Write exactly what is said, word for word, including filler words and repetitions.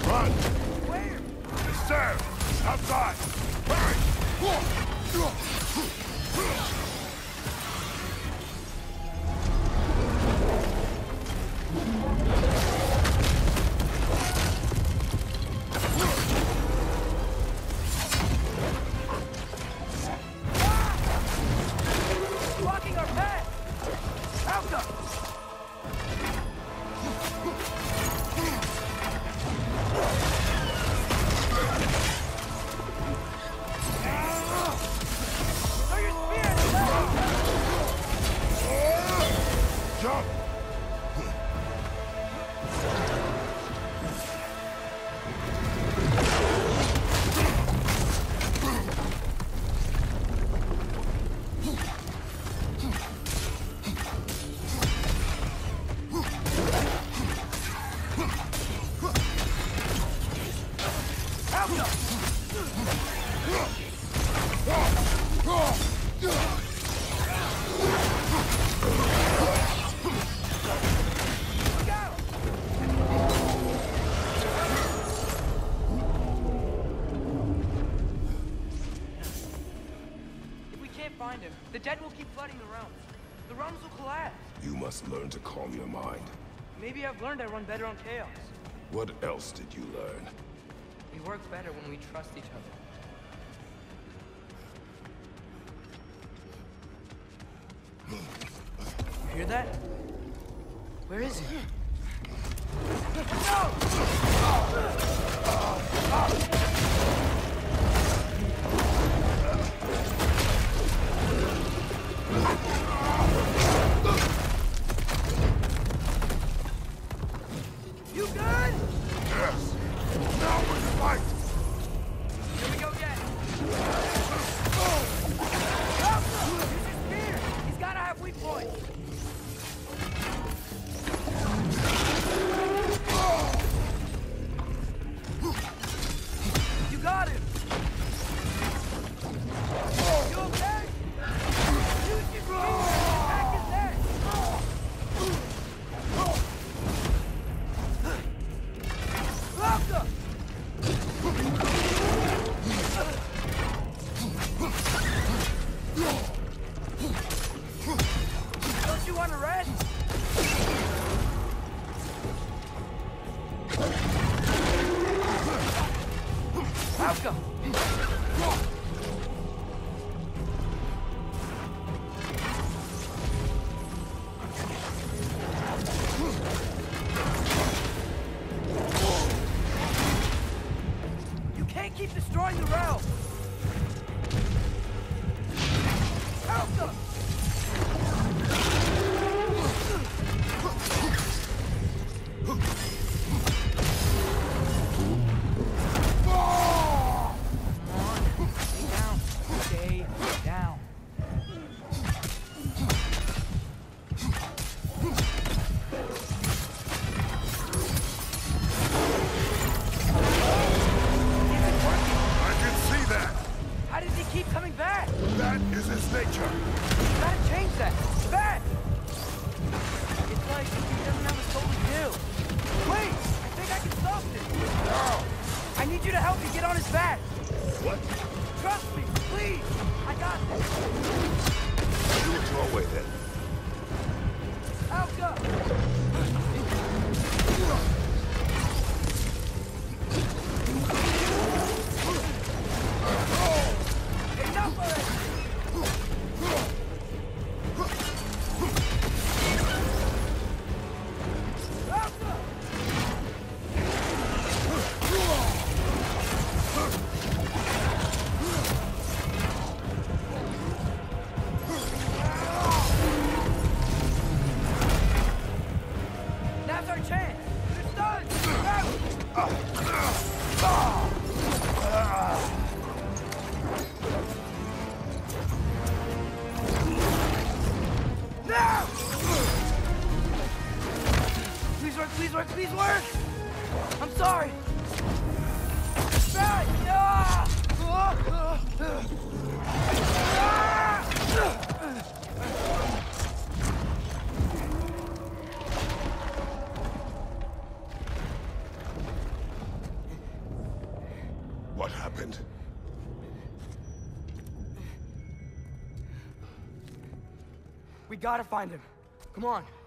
Run! Where? It's there! Outside! Hurry! Blocking our path! Alka! Throw your spear! Jump! If we can't find him, the dead will keep flooding the realms. The realms will collapse. You must learn to calm your mind. Maybe I've learned I run better on chaos. What else did you learn? We work better when we trust each other. You hear that? Where is he? You good? Yes! Now we fight! Here we go again. Alpha! Use his spear! He's gotta have weak points! You got him! You okay? Use your spear and attack his neck! Alpha! Don't you want to rest? Alka! You can't keep destroying the realm! Alka! Stay down. I can see that! How does he keep coming back? That is his nature! You gotta change that. Back! It's like he doesn't have a soul to kill. Wait! I think I can stop this. Now! I need you to help me get on his back. What? Trust me, please. I got this. Do it your way then. Alka! Enough already! Alka! Now's our chance! You're stunned! Now! Please work, please work, please work! I'm sorry! Right! Ah! What happened? We gotta find him. Come on.